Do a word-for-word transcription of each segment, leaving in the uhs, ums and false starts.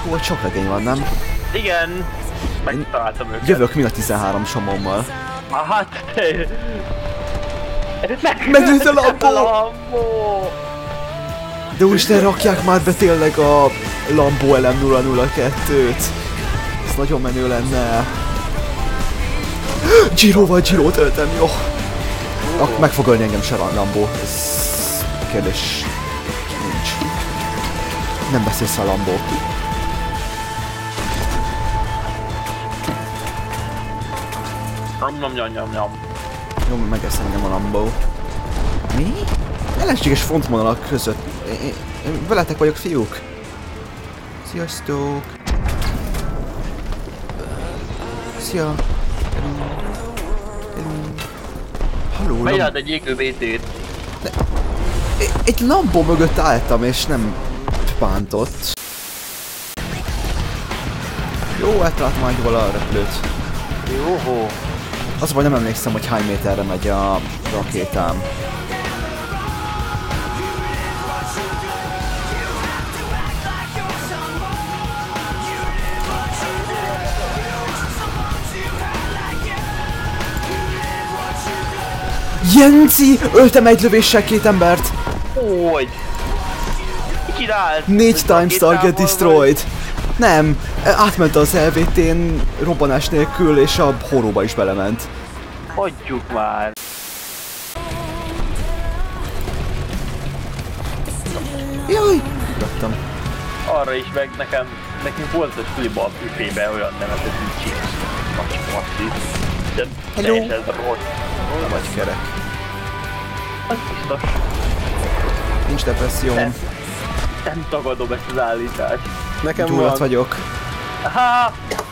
Hú, sok legény van, nem? Igen, megtaláltam őket. Jövök mi a tizenhárom somommal. Ah, hát te... Megnézd a Lambó! Lambó! De úristen, rakják már be tényleg a Lambó el em nulla nulla kettőt. Ez nagyon menő lenne. Giroval Girot öltem, jó. Ak meg fog ölni engem se a Lambó. Ez kérdés nincs. Nem beszélsz a Lambó. Nyom, nyom, nyom, nyom, nyom. Jó, megesz engem a Lambó. Mi? Ellenséges frontvonalak között. Én, én veletek vagyok, fiúk. Sziasztok. Szia. Halló, Megjelent egy égő vé té-t. Egy Lambó mögött álltam és nem bántott. Jó, eltaláltam már jól a repülőt. Jóhó. Az vagy nem emlékszem, hogy hány méterre megy a rakétám. Jenci! Öltem egy lövéssel két embert! Hogy? Mi csinált? Négy times target destroyed. Nem, átment az el vé té-n robbanás nélkül, és a horróba is belement. Hagyjuk már. Jaj! Raktam. Arra is meg nekem, nekünk volt a suliba a büfében olyan nevezett, mint chips. Macsi masszív. De teljesen rossz. Nem vagy kerek. Az biztos. Nincs depresszióm. Nem, nem tagadom ezt az állítást. Nekem Gyulladt van. vagyok. Aha!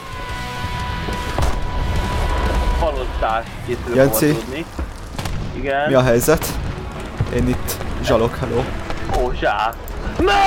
Halottál, készül Jenci. tudni. Igen. Mi a helyzet? Én itt zsalok, hello. Ó, zsák. Ne!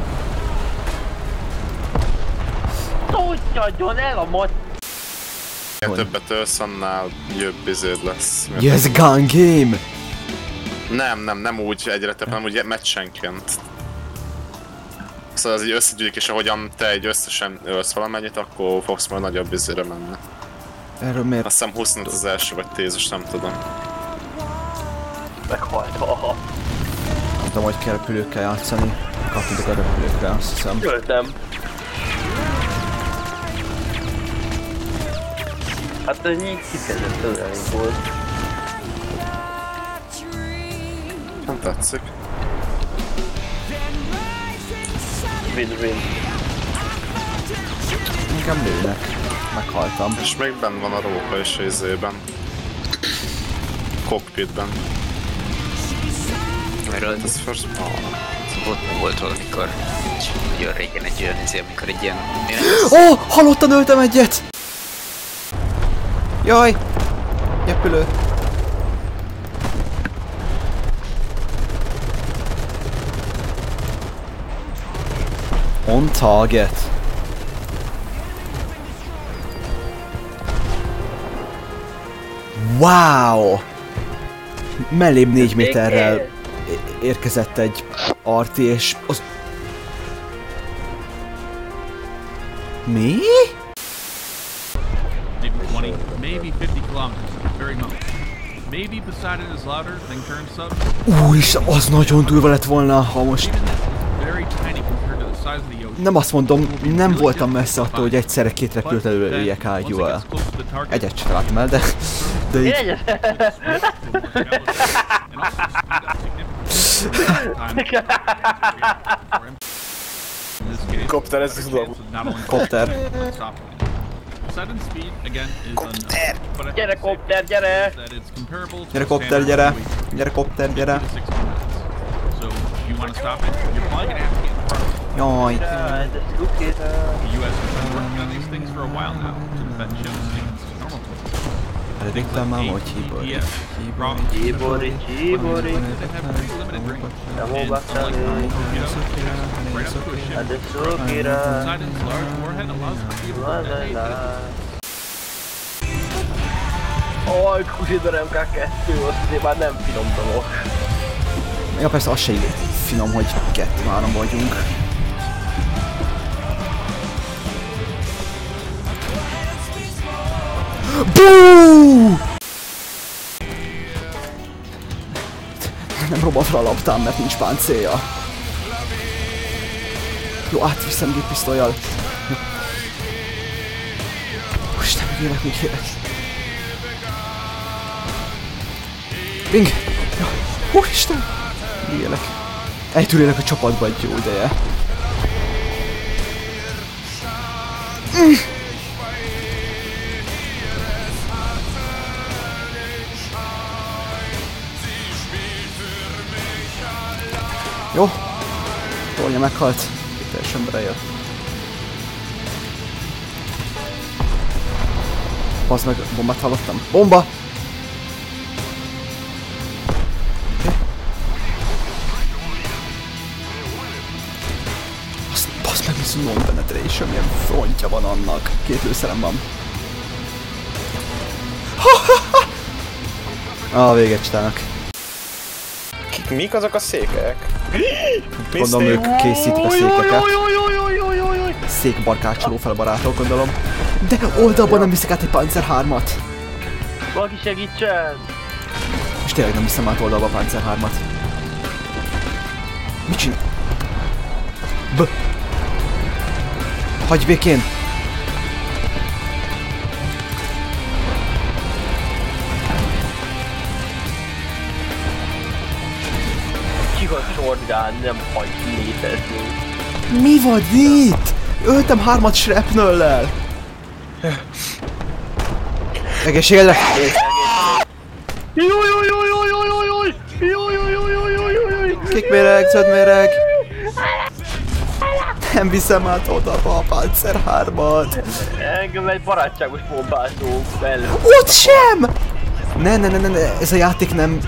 Tudjadjon el a mat... Ha többet ölsz, annál jobb izéd lesz. Yes, gun game! Nem, nem, nem úgy egyre több, hanem úgy meccsenként. Szóval az így összegyűlik, és ahogyan te egy összesen ölsz valamennyit, akkor fogsz majd nagyobb izére menni. Erről miért? Azt hiszem huszonöt az első vagy tízes, nem tudom. Meghalt, haha. Nem tudom, hogy kell repülőkkel játszani. Kaptunk a repülőkre, azt hiszem. Öltem. Hát ez így kifejezett ölelni volt. Nem tetszik. Win-win. Nekem lőnek. Meghaltam. És még benn van a róka is a izében. Cockpitben. Erről Ez first oh. volt, volt valamikor, nagyon régen egy olyan izé, amikor egy ilyen... Ó, oh, halottan öltem egyet! Jaj! Repülő. On target. Wow! Mellébb négy méterrel érkezett egy arti, és az... Mi? Maybe twenty, maybe fifty kilometers at the very most. Maybe Poseidon is louder, then current sub. Úristen, az nagyon durva lett volna, ha most... Even this very tiny compared to the size of the ocean. Nem azt mondom, nem voltam messze attól, hogy egyszerre két repülőt előjek ágyúval. Egyet sem találtam el, de... de így... Kopter, ez tudom. Kopter. Kopter! Gyere, kopter, gyere! Gyere, kopter, gyere! Gyere, kopter, gyere! Jaj! Jaj, de szukira! Elégtem már, hogy hibori. Csíbori, csíbori! Nem olvaktál még! De szukira! Aj, Crusader em ká kettő, az azért már nem finom dolog. Ja, persze az se finom, hogy kettő-három vagyunk. Bú! Nem robbant rá a laptám, mert nincs páncélja. Jó, átviszem géppisztolyjal. Jó. Isten, még élek, még élek. Bing! Jó. Hú, Isten! Még élek. Eltűrélek a csapatba egy jó ideje. Mm. Jó. Tolja meghalt. Teljesen belejött. Bazd meg, bombát hallottam. Bomba! Okay. Azt bazd meg, viszont non-penetration, milyen frontja van annak. Két lőszerem van. Ah, véget csinálnak. Kik, mik azok a székelyek? Gondolom ők készítik a székeket. Székbarkácsoló fel barátok, gondolom. De oldalban nem viszik át egy Panzer hármat. Valaki segítsen! És tényleg nem viszem át oldalba a Panzer hármat. Mit csinál? B. Hagyj békén! Csiga shotgun nem hagy létezni. Mi van itt? Öltem hármat shrapnellel. Egészségedre! Jó, jó, jó, jó, jó, jó, jó, jó, jó, jó, jó, jó, jó, jó. Kék méreg, zöld méreg. Nem viszem át oda a Panzer hármat. Engem egy barátságos bombázó mellett. Ott sem! Ne, ne, ne, ne, ne, ez a játék nem...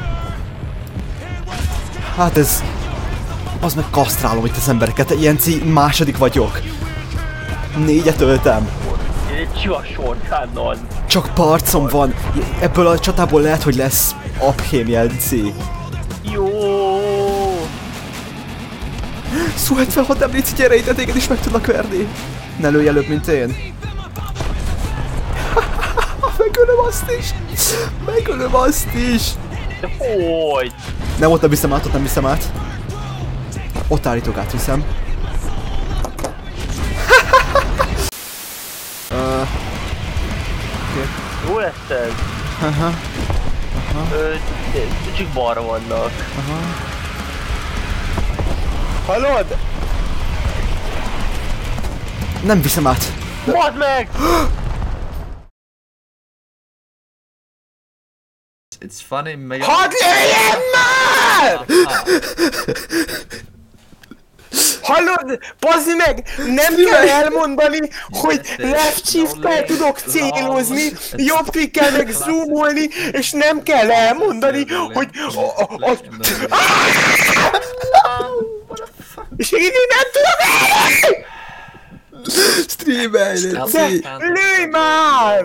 Hát ez... Az meg kasztrálom itt az embereket, ilyen ci második vagyok. Négyet öltem. Egy csiga shotgunnal. Csak parcom van. Ebből a csatából lehet, hogy lesz aphém Jenci. Jó. Szó hetvenhat, nem légy, gyere ide, téged is meg tudlak verni. Ne lőj előbb, mint én. Megölöm azt is. Megölöm azt is. De hogy? Nem, ott nem viszem át, ott nem viszem át. Ott állítók átviszem. uh, okay. Jó lesz ez? Aha. Ö, csak balra vannak. Aha. Hallod? Nem viszem át. Badd meg! It's funny, meg... Hadd lőjem már! Hallod? Bazd meg! Nem kell elmondani, hogy left shift-tel tudok célozni, jobb klikkel meg zoomolni, és nem kell elmondani, hogy... És én nem tudom elni! Streamelj, Léci! Lőj már!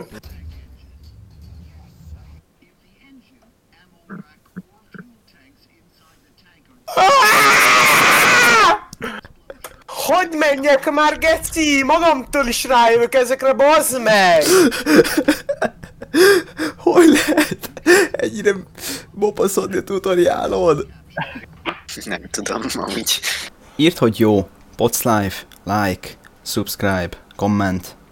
Hogy menjek már, geci? Magamtól is rájövök ezekre, bazd meg! Hogy lehet ennyire bopaszodni a tutoriálon? Nem tudom, amúgy. Írd, hogy jó. Podslife, like, subscribe, comment.